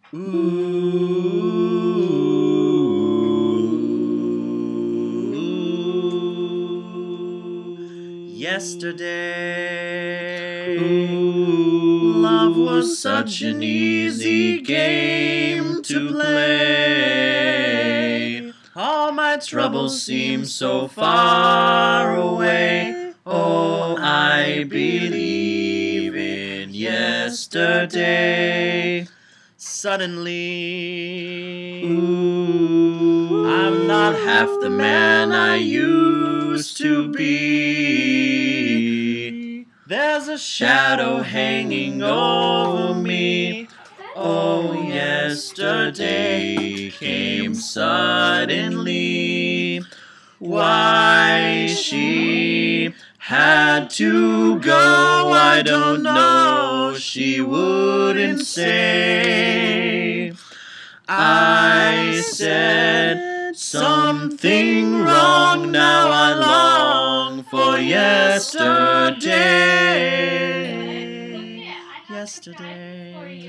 Yesterday, love was such an easy game to play. All my troubles seem so far away. Oh, I believe in yesterday. Suddenly, I'm not half the man I used to be. There's a shadow hanging over me. Oh, yesterday came suddenly. Why she had to go, I don't know. She wouldn't say. I said something wrong, now I long for yesterday. Yesterday.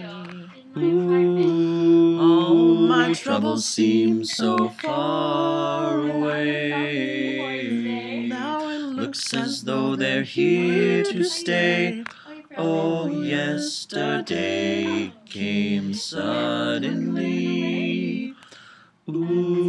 All my troubles seem so far away. Now it looks as though they're here to stay. Oh, yesterday came suddenly.